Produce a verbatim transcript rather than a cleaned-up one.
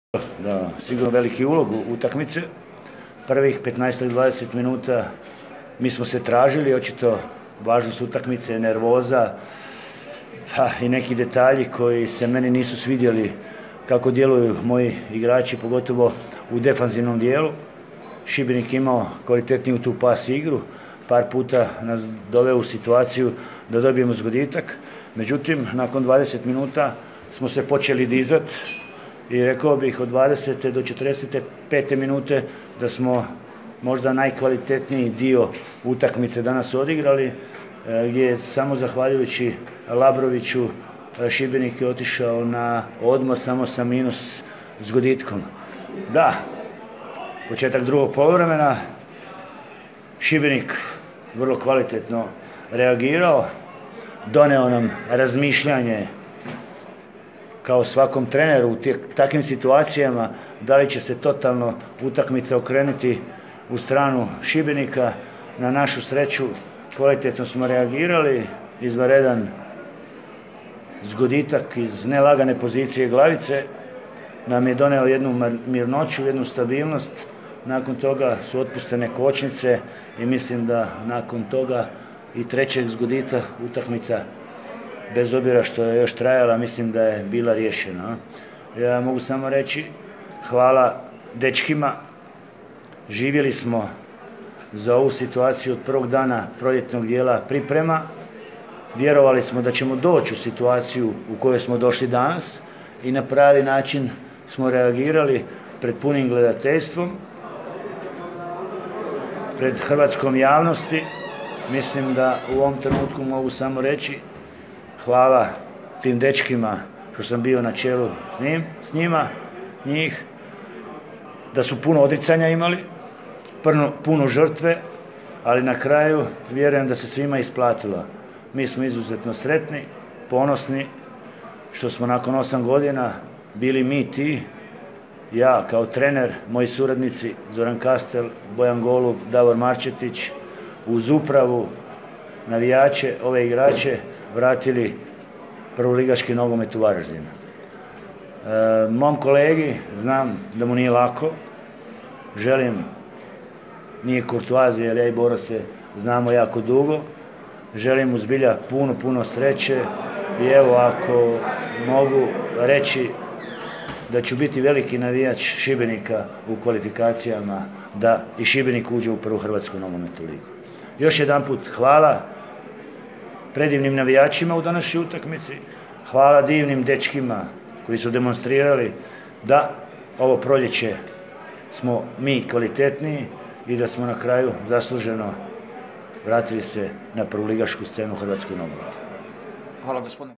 Da, sigurno veliki ulog u utakmice. Prvih petnaest do dvadeset minuta mi smo se tražili, očito važnost utakmice, nervoza ha, i neki detalji koji se meni nisu svidjeli kako djeluju moji igrači, pogotovo u defanzivnom dijelu. Šibenik imao kvalitetniju tu pas igru, par puta nas doveo u situaciju da dobijemo zgoditak. Međutim, nakon dvadeset minuta smo se počeli dizati i rekao bih od dvadesete do četrdeset pete minute da smo možda najkvalitetniji dio utakmice danas odigrali, gdje je samo zahvaljujući Labroviću Šibenik je otišao na odmor samo sa minus zgoditkom. Da, početak drugog poluvremena, Šibenik vrlo kvalitetno reagirao, doneo nam razmišljanje kao svakom treneru u takvim situacijama, da li će se totalno utakmica okrenuti u stranu Šibenika. Na našu sreću kvalitetno smo reagirali, izvanredan zgoditak iz nelagane pozicije glavice nam je doneo jednu mirnoću, jednu stabilnost. Nakon toga su otpuštene kočnice i mislim da nakon toga i trećeg zgodita utakmica, bez obzira što je još trajala, mislim da je bila riješena. Ja mogu samo reći hvala dečkima, živjeli smo za ovu situaciju od prvog dana proljetnog dijela priprema, vjerovali smo da ćemo doći u situaciju u kojoj smo došli danas i na pravi način smo reagirali pred punim gledateljstvom, pred hrvatskom javnosti. Mislim da u ovom trenutku mogu samo reći hvala tim dečkima što sam bio na čelu s, njim, s njima, njih, da su puno odricanja imali, puno, puno žrtve, ali na kraju vjerujem da se svima isplatilo. Mi smo izuzetno sretni, ponosni što smo nakon osam godina bili mi ti, ja kao trener, moji suradnici Zoran Kastel, Bojan Golub, Davor Marčetić, uz upravu, navijače, ove igrače, vratili prvoligaški nogomet u Varaždinu. E, mom kolegi, znam da mu nije lako, želim, nije kurtoazija jer ja i Boro se znamo jako dugo, želim mu zbilja puno, puno sreće i evo ako mogu reći da ću biti veliki navijač Šibenika u kvalifikacijama da i Šibenik uđe u prvu hrvatsku nogometnu ligu. Još jedan put hvala predivnim navijačima u današnjoj utakmici, hvala divnim dečkima koji su demonstrirali da ovo proljeće smo mi kvalitetniji i da smo na kraju zasluženo vratili se na prvoligašku scenu hrvatskog nogometa. Hvala gospodine.